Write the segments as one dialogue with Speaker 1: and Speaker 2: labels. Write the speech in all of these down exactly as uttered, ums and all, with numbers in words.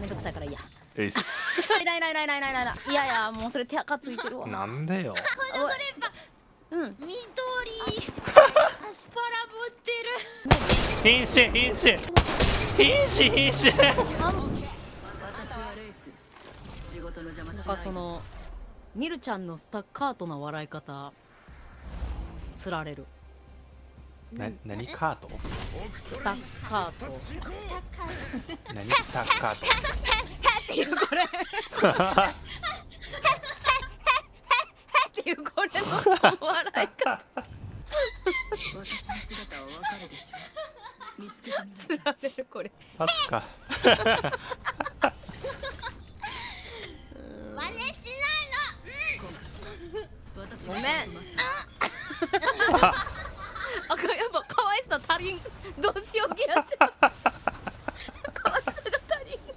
Speaker 1: んどくさいからいいや。
Speaker 2: えいっす。
Speaker 1: いないいないいないいないいないいない。いやいや、もうそれ手垢ついてるわ。
Speaker 2: なんでよ。
Speaker 3: このグレーパ
Speaker 1: うん。
Speaker 3: 緑アスパラ持ってる。
Speaker 2: 瀕死瀕死瀕死瀕死。
Speaker 1: なんかそのミルちゃんのスタッカートな笑い方つられる。
Speaker 2: な、何カート？
Speaker 1: スタッカート。
Speaker 2: 何スタッカート？
Speaker 1: っていうこれ。っていうこれの笑い方。つられるこれ。
Speaker 2: 確か。
Speaker 3: 真似し
Speaker 1: ごめん。あかん、やっぱ可愛さ足りん。どうしようギラちゃん。可愛さが足りん。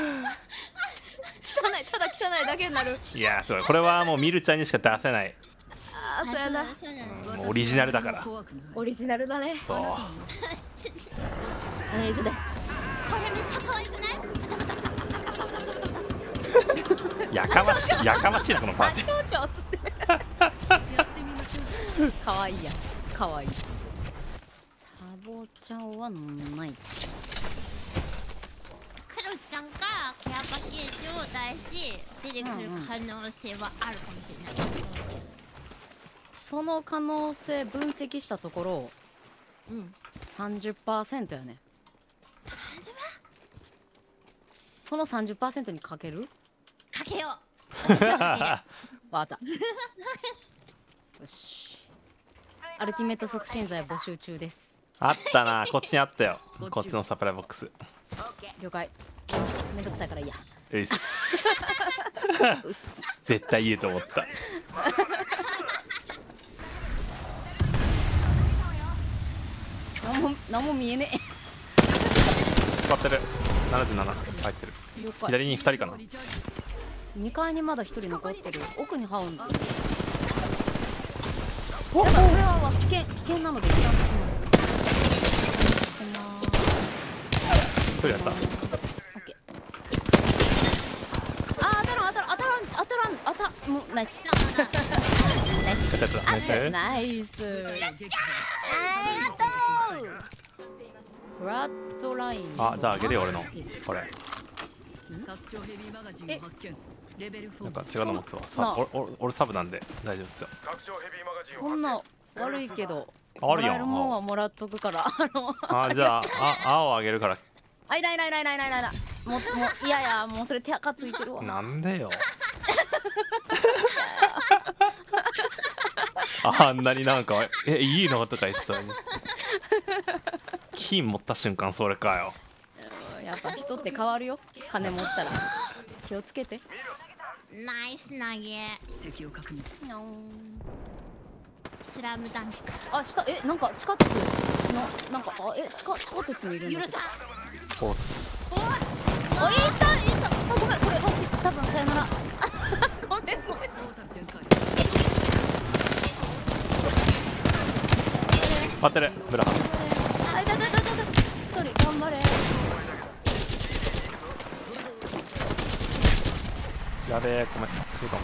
Speaker 1: 汚い、ただ汚いだけになる。
Speaker 2: いやー、すごい。これはもうミルちゃんにしか出せない。
Speaker 1: ああ、そうやな。
Speaker 2: うん、もうオリジナルだから。
Speaker 1: オリジナルだね。
Speaker 2: そう。
Speaker 1: えー、くで。
Speaker 3: これめっちゃ可愛くない？
Speaker 2: やかましい、やかましいなこのパーティー。
Speaker 1: ちょちょっつって。可愛いや。可愛い。タボちゃんはない。
Speaker 3: クロちゃんがケアパッケージを出し出てくる可能性はあるかもしれない。
Speaker 1: その可能性分析したところ、
Speaker 3: うん。
Speaker 1: さんじゅっパーセントやね。
Speaker 3: さんじゅう
Speaker 1: その さんじゅっパーセント にかける？
Speaker 3: かけよ
Speaker 1: わかった。よし。アルティメット促進剤募集中です。
Speaker 2: あったな、こっちにあったよ。こっちのサプライボックス。
Speaker 1: 了解。めんどくさいからいいや。
Speaker 2: えいっす。絶対言うと思った。
Speaker 1: 何も何も見えねえ。
Speaker 2: 座ってる。ななじゅうなな入ってる。
Speaker 1: 了解。
Speaker 2: 左にふたりかな。
Speaker 1: にかいにまだひとり残ってる。奥にハウンド。お、これは危険危険なので一旦抜きます。
Speaker 2: 一人やった。
Speaker 1: オッケー。あー、当たらん当たらん当たらん当たらん当たもうナイス。ナイス
Speaker 2: やったやった。ナイス。
Speaker 1: ナイス。
Speaker 3: ありがとう。
Speaker 1: フラットライン。
Speaker 2: あ、じゃああげるよ俺の。これ。
Speaker 1: え、
Speaker 2: なんか違うの持つわ。さ、俺俺俺サブなんで大丈夫ですよ。
Speaker 1: そんな悪いけど。
Speaker 2: あるやん。
Speaker 1: もらえるもんはもらっとくから。あの。
Speaker 2: あ、じゃああ青あげるから。
Speaker 1: あ、いないいないいないいないいないいない。もうもういやいや、もうそれ手垢ついてるわ。
Speaker 2: なんでよ。あんなになんかえいいのとか言ってたのに。金持った瞬間それかよ。
Speaker 1: やっぱ人って変わるよ。金持ったら気をつけて。
Speaker 3: ナイス投げ。スラムダンク。
Speaker 1: あ、下、え、なんか地下鉄のなんかあ、え、地下地下鉄にいるんだけど。
Speaker 3: 許さん。
Speaker 2: おっ。
Speaker 3: おい。
Speaker 1: あ、いたいた。あ、ごめん、これ私多分さよなら。ごめんごめん。
Speaker 2: 待ってるブラハン。
Speaker 1: あ、いたいたいたいた。一人頑張れ。
Speaker 2: やべえ、ごめん。そうかも。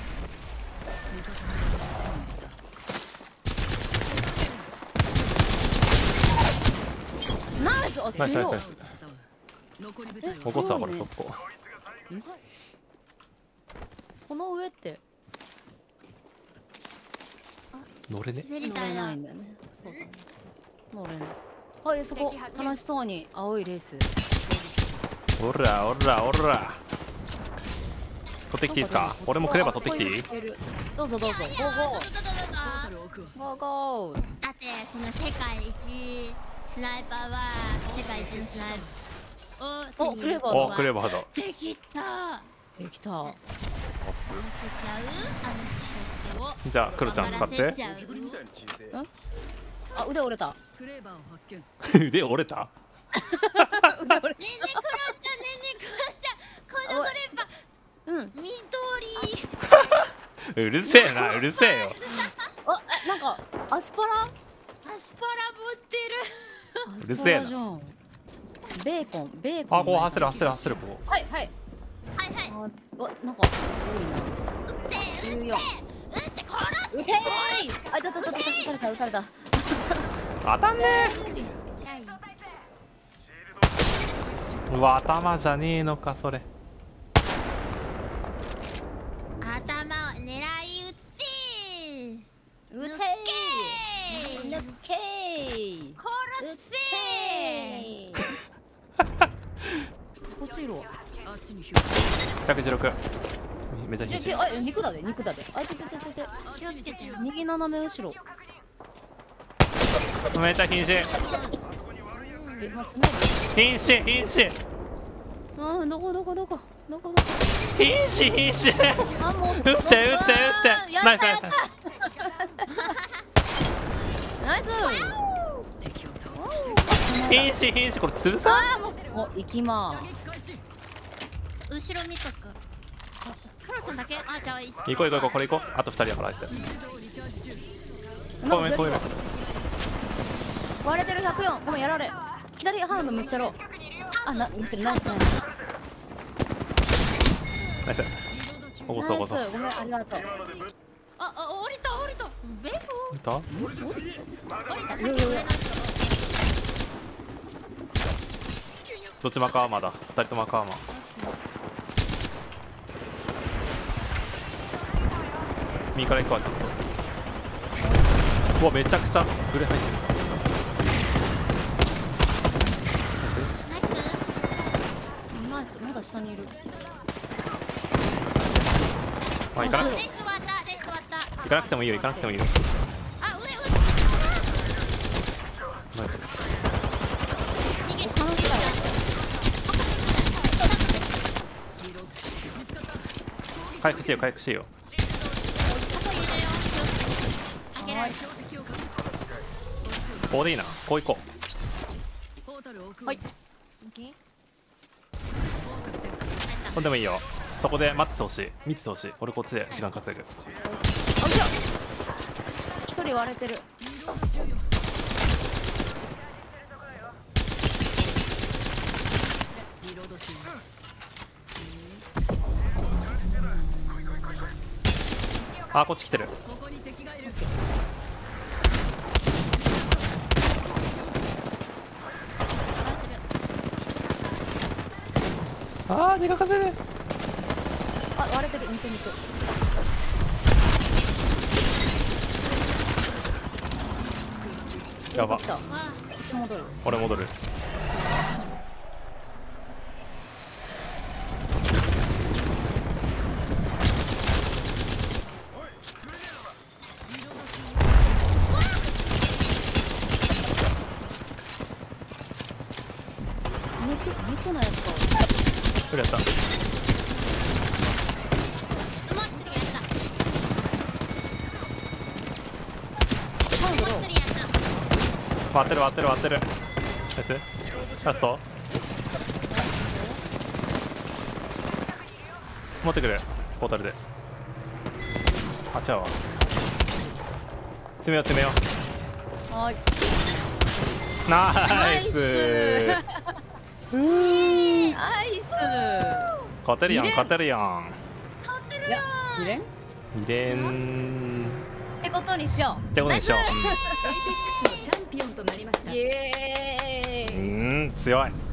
Speaker 1: ナイス。あ、
Speaker 2: ナイスナイス
Speaker 1: 強い。
Speaker 2: ナイス。起こすわこれ速攻。
Speaker 1: この上って
Speaker 2: 乗れね。
Speaker 1: 乗
Speaker 3: 滑りたいな。
Speaker 1: れないんだよね。そうだね。乗れない。はい、そこ楽しそうに青いレース。
Speaker 2: おらおらおら。取ってきていいですか。俺もクレバ取ってきていい？
Speaker 1: どうぞどうぞ。ゴーゴー。
Speaker 3: どうぞ
Speaker 1: ゴーゴー。
Speaker 3: だってその世界一スナイパーは世界一のスナイパーを
Speaker 1: お、クレバ
Speaker 2: お
Speaker 1: ー
Speaker 2: クレバーだ。
Speaker 3: できた。
Speaker 1: できた。
Speaker 3: あの人を
Speaker 2: じゃあクロちゃん使って。
Speaker 1: あ、腕折れた。
Speaker 2: 腕折れた。
Speaker 1: 腕折れ
Speaker 3: ねえねえクロちゃんねえねえクロちゃんこのグレーパ
Speaker 1: うん。
Speaker 3: 緑
Speaker 2: うるせえな、うるせえよ。
Speaker 1: あ、え、なんかアスパラ？
Speaker 3: アスパラ持ってる。
Speaker 2: うるせえな
Speaker 1: アスパラじゃん。 ベーコンベーコン。
Speaker 2: あ、こう走る走る走る、ここ。
Speaker 1: はいはい。
Speaker 3: はいはい。
Speaker 1: あ、お、なんか多
Speaker 3: 撃って撃って
Speaker 1: いな。
Speaker 3: 撃って殺す。
Speaker 1: 撃てー。あ、だだだだだ、撃たれた撃たれた。
Speaker 2: 当たんねー。うわ、頭じゃねえのかそれ。
Speaker 3: 頭を狙い撃ち。
Speaker 1: 撃て
Speaker 3: 抜け
Speaker 1: ー。抜けー。
Speaker 3: 殺せ。
Speaker 1: こっちいるわ。
Speaker 2: ひゃくじゅうろく。めっちゃ
Speaker 1: え、
Speaker 2: 瀕死。
Speaker 1: あ、肉だで肉だで。あ、いててててて。
Speaker 3: 気をつけてよ。
Speaker 1: 右斜め後ろ。
Speaker 2: めっちゃ瀕死。
Speaker 1: え、まあ、詰める。
Speaker 2: 瀕死瀕死
Speaker 1: あー、どこどこどこどこどこ。
Speaker 2: 瀕死瀕死。
Speaker 1: あ、もう。
Speaker 2: 撃って撃って撃って
Speaker 1: やっ
Speaker 2: ナイスナイス
Speaker 1: たやった。ナイス。
Speaker 2: 瀕死瀕死、これ潰さん。
Speaker 1: あー、もう、もう行きまーす。
Speaker 3: 後ろ見とく。クロちゃんだけ。あ、じゃあ
Speaker 2: 行こう行こう行こう、これ行こう。あとふたりだから入って。ごめんごめん。
Speaker 1: 割れてるひゃくよん。ごめん、やられ。左ハンドめっちゃロー。あ、な、見てる。ナイスナイス。
Speaker 2: ナイス。おごそおごそ。
Speaker 1: ナイス、ごめん、ありがとう。
Speaker 3: あ、あ、降りた降りた。ベーコ
Speaker 2: 見た？
Speaker 3: ン降りた。先上の人。
Speaker 2: どっちも赤アーマーだ。ふたりとも赤アーマー。右から行くわ、ちょっと。うわ、めちゃくちゃグレ入ってる。
Speaker 3: ナイス。
Speaker 1: ナイス、まだ下にいる。
Speaker 2: まあ、行かなくて
Speaker 3: レース終わった。レース終わった。
Speaker 2: 行かなくてもいいよ、行かなくてもいいよ。
Speaker 3: あ、上撃って。
Speaker 2: ナイス。
Speaker 3: 逃げて。
Speaker 1: 他の機だよ。
Speaker 2: 回復しよう回復しよう。
Speaker 3: あといるよ。開けられる。
Speaker 2: ここでいいな。こう行こ
Speaker 1: はい。
Speaker 3: オッケー。
Speaker 2: う。これでもいいよ。そこで待っててほしい。見ててほしい。俺こっちで時間稼ぐ。
Speaker 1: あ、じゃ一人割れてる。
Speaker 2: あ、こっち来てる。あー、時間稼ぐ。
Speaker 1: あ、割れてる。肉肉。
Speaker 2: やば
Speaker 1: 来。た。こ
Speaker 3: わ
Speaker 1: っち戻る。
Speaker 2: 俺戻る。
Speaker 1: 肉肉のやつか。
Speaker 2: それやった。
Speaker 3: あ、埋まってるやつだ。
Speaker 1: ハンドロー。
Speaker 3: 埋まってるやつだ。
Speaker 2: 割ってる割ってる割ってる。ナイス。ラスト。持ってくる。ポータルで。あ、違うわ。詰めよう詰めよ
Speaker 1: はーい。
Speaker 2: う。ナイス。
Speaker 1: ナイス。
Speaker 2: 勝てるやん
Speaker 1: 二連
Speaker 2: 勝てるやん。
Speaker 3: 勝ってる
Speaker 1: いや
Speaker 3: よ。、
Speaker 1: 二連っ
Speaker 2: 二連
Speaker 1: てことにしよ
Speaker 2: ってことにしよ
Speaker 4: エイペックスのチャンピオンとなりました。
Speaker 1: う。イエーイ。
Speaker 2: う。うーん、強い。